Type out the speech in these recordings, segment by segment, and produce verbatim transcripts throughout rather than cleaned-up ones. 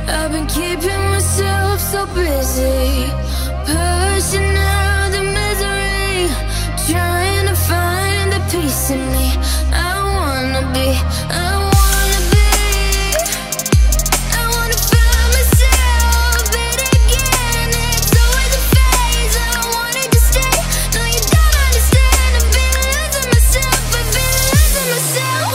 I've been keeping myself so busy, pushing out the misery, trying to find the peace in me. I wanna be, I wanna be, I wanna find myself, but again it's always a phase. I wanted to stay, no you don't understand. I've been losing myself, I've been losing myself.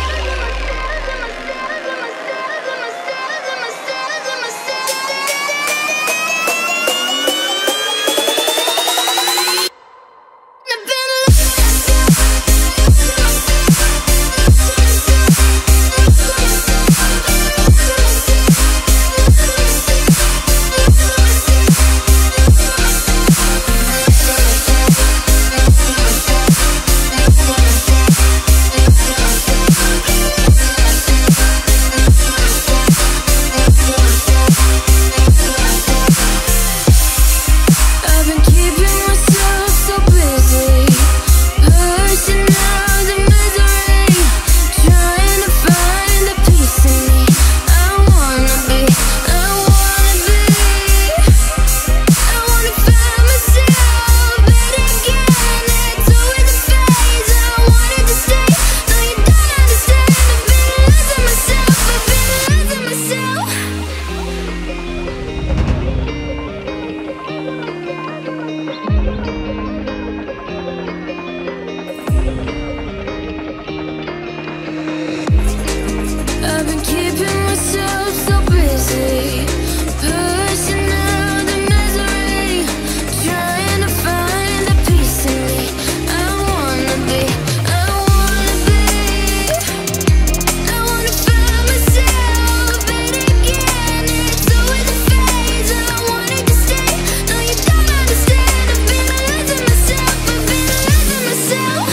I've been keeping myself so busy, pushing out the misery, trying to find the peace in me. I wanna be, I wanna be, I wanna find myself, but again it's always a phase. I wanted to stay, no you don't understand. I've been losing myself, I've been losing myself.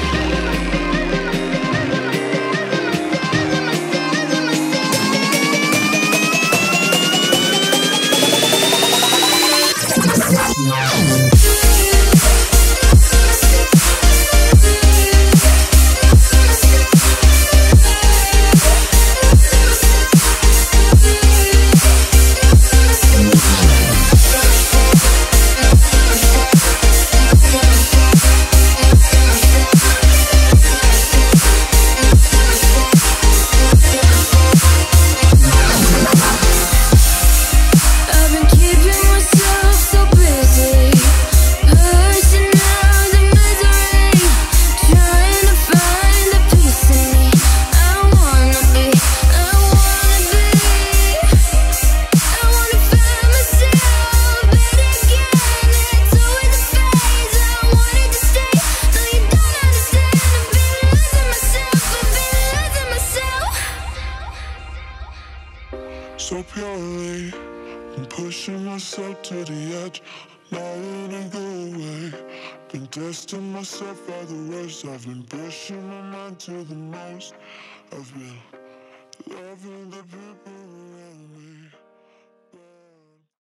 So purely, I'm pushing myself to the edge, not wanna go away. Been testing myself by the worst. I've been pushing my mind to the most. I've been